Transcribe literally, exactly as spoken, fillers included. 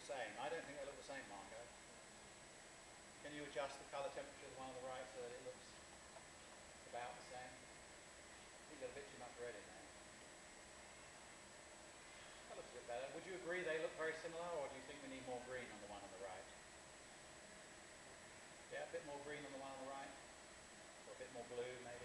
same. I don't think they look the same, Marco. Can you adjust the colour temperature of the one on the right so that it looks about the same? I think there's a bit too much red in there. That looks a bit better. Would you agree they look very similar, or do you think we need more green on the one on the right? Yeah, a bit more green on the one on the right? Or a bit more blue, maybe?